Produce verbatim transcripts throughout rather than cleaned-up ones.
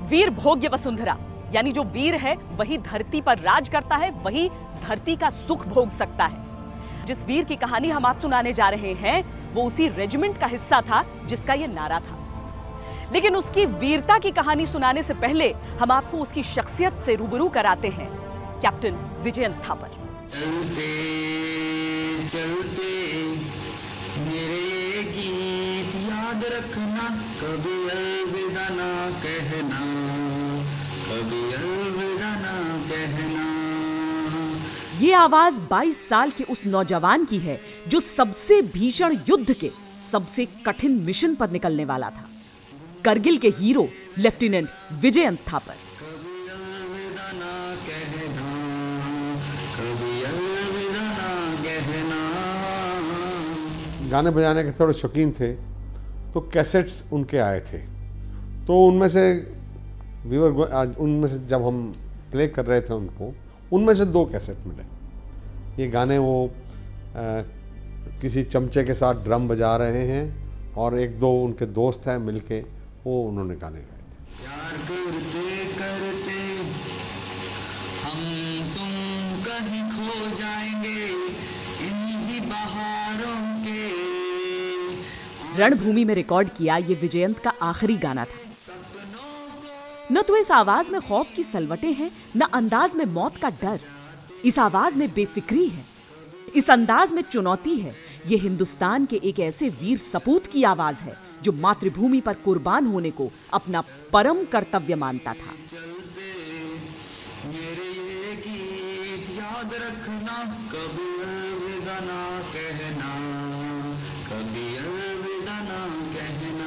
वीर भोग्य वसुंधरा, यानी जो वीर है वही धरती पर राज करता है, वही धरती का सुख भोग सकता है। जिस वीर की कहानी हम आप सुनाने जा रहे हैं वो उसी रेजिमेंट का हिस्सा था जिसका ये नारा था। लेकिन उसकी वीरता की कहानी सुनाने से पहले हम आपको उसकी शख्सियत से रूबरू कराते हैं, कैप्टन विजयंत थापर। चलते चलते मेरे गीत याद रखना, कभी अलविदा ना कहना, कभी अलविदा ना कहना। ये आवाज बाईस साल के उस नौजवान की है जो सबसे भीषण युद्ध के सबसे कठिन मिशन पर निकलने वाला था। करगिल के हीरो लेफ्टिनेंट विजयंत थापर। कभी अलविदा ना कहना, कभी अलविदा ना कहना। गाने बजाने के थोड़े शौकीन थे तो कैसेट्स उनके आए थे, तो उनमें से व्यूअर आज उनमें से जब हम प्ले कर रहे थे उनको, उनमें से दो कैसेट मिले। ये गाने वो आ, किसी चमचे के साथ ड्रम बजा रहे हैं और एक दो उनके दोस्त हैं मिलके वो उन्होंने गाने गाए थे। प्यार करते करते हम तुम कहीं खो जाएंगे इन्हीं बहारों के। रणभूमि में रिकॉर्ड किया ये विजयंत का आखिरी गाना था। न तो इस आवाज में खौफ की सलवटें हैं, न अंदाज में मौत का डर। इस आवाज में बेफिक्री है, इस अंदाज में चुनौती है। ये हिंदुस्तान के एक ऐसे वीर सपूत की आवाज है जो मातृभूमि पर कुर्बान होने को अपना परम कर्तव्य मानता था। चलते मेरे ये गीत याद रखना, कभी अलविदा ना कहना, कभी अलविदा ना कहना।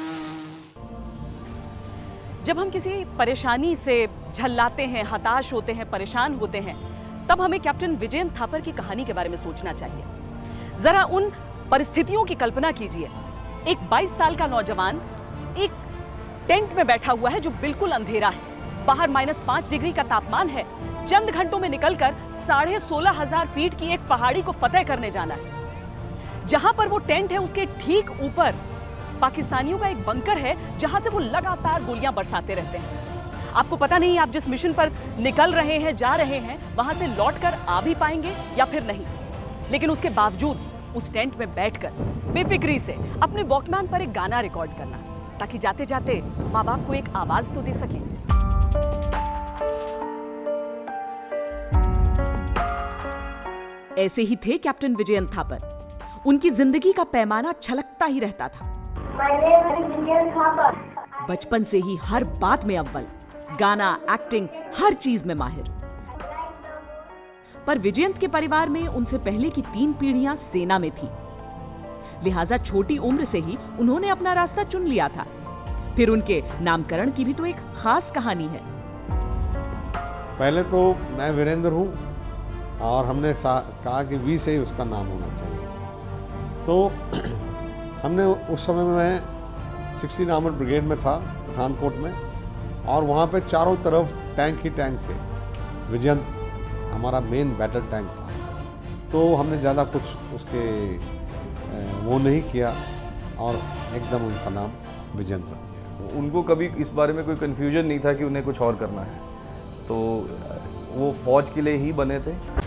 जब हम किसी परेशानी से झल्लाते हैं, हताश होते हैं, परेशान होते हैं, तब हमें कैप्टन विजयंत थापर की कहानी के बारे में सोचना चाहिए। जरा उन परिस्थितियों की कल्पना कीजिए। एक बाईस साल का नौजवान एक टेंट में बैठा हुआ है जो बिल्कुल अंधेरा है, बाहर माइनस पांच डिग्री का तापमान है। चंद घंटों में निकलकर साढ़े सोलह हजार फीट की एक पहाड़ी को फतेह करने जाना है। जहां पर वो टेंट है उसके ठीक ऊपर पाकिस्तानियों का एक बंकर है जहां से वो लगातार गोलियां बरसाते रहते हैं। आपको पता नहीं आप जिस मिशन पर निकल रहे हैं, जा रहे हैं, वहां से लौटकर आ भी पाएंगे या फिर नहीं। लेकिन उसके बावजूद उस टेंट में बैठकर बेफिक्री से अपने वॉकमैन पर एक गाना रिकॉर्ड करना, ताकि जाते जाते माँ बाप को एक आवाज तो दे सकें। ऐसे ही थे कैप्टन विजयंत थापर। उनकी जिंदगी का पैमाना छलकता ही रहता था। बचपन से ही हर बात में अव्वल, गाना, एक्टिंग, हर चीज में माहिर। पर विजयंत के परिवार में उनसे पहले की तीन पीढ़ियां सेना में थीं। लिहाजा छोटी उम्र से ही उन्होंने अपना रास्ता चुन लिया था। फिर उनके नामकरण की भी तो एक खास कहानी है। पहले तो मैं वीरेंद्र हूँ और हमने कहा कि वी से ही उसका नाम होना चाहिए। तो हमने उस समय में मैं सिक्सटीन आर्मर ब्रिगेड में था पठानकोट में, और वहाँ पे चारों तरफ टैंक ही टैंक थे। विजयंत हमारा मेन बैटल टैंक था, तो हमने ज़्यादा कुछ उसके वो नहीं किया और एकदम उनका नाम विजयंत रख दिया। उनको कभी इस बारे में कोई कन्फ्यूजन नहीं था कि उन्हें कुछ और करना है, तो वो फौज के लिए ही बने थे।